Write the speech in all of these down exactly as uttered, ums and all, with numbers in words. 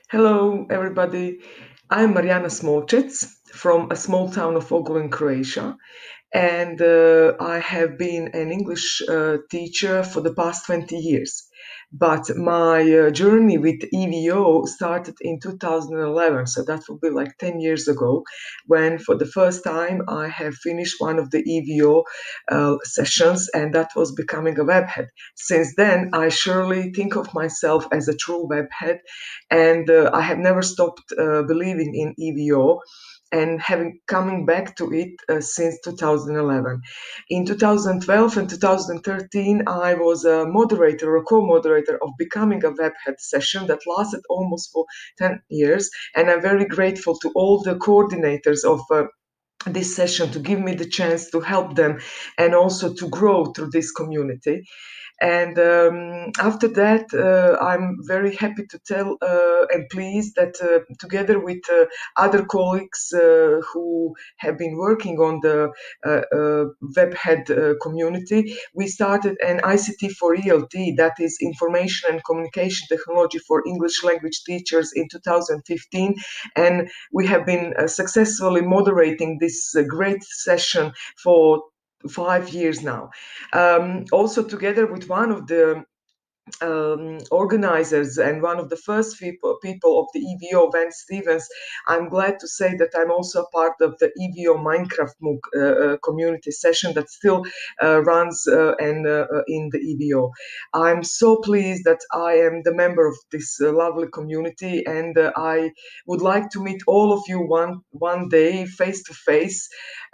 Hello, everybody. I'm Marijana Smolčec from a small town of Ogulin, Croatia, and uh, I have been an English uh, teacher for the past twenty years. But my uh, journey with E V O started in two thousand eleven, so that will be like ten years ago, when for the first time I have finished one of the E V O uh, sessions, and that was becoming a webhead. Since then, I surely think of myself as a true webhead, and uh, I have never stopped uh, believing in E V O and having coming back to it uh, since two thousand eleven. In two thousand twelve and two thousand thirteen, I was a moderator or co-moderator of Becoming a Webhead session that lasted almost for ten years, and I'm very grateful to all the coordinators of uh, this session to give me the chance to help them and also to grow through this community. And um, after that, uh, I'm very happy to tell uh, and pleased that uh, together with uh, other colleagues uh, who have been working on the uh, uh, webhead uh, community, we started an I C T for E L T, that is Information and Communication Technology for English Language Teachers, in two thousand fifteen. And we have been uh, successfully moderating this uh, great session for five years now. Um, also, together with one of the um, organizers and one of the first people, people of the E V O, Van Stevens, I'm glad to say that I'm also a part of the E V O Minecraft MOOC uh, uh, community session that still uh, runs uh, and uh, in the E V O. I'm so pleased that I am the member of this uh, lovely community, and uh, I would like to meet all of you one one day face to face.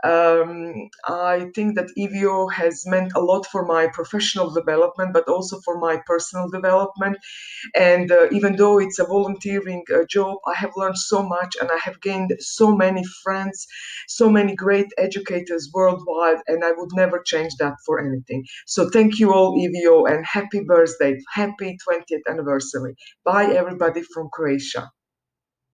Um, I think that E V O has meant a lot for my professional development, but also for my personal development. And uh, even though it's a volunteering uh, job, I have learned so much, and I have gained so many friends, so many great educators worldwide, and I would never change that for anything. So thank you all, E V O, and happy birthday, happy twentieth anniversary. Bye, everybody from Croatia.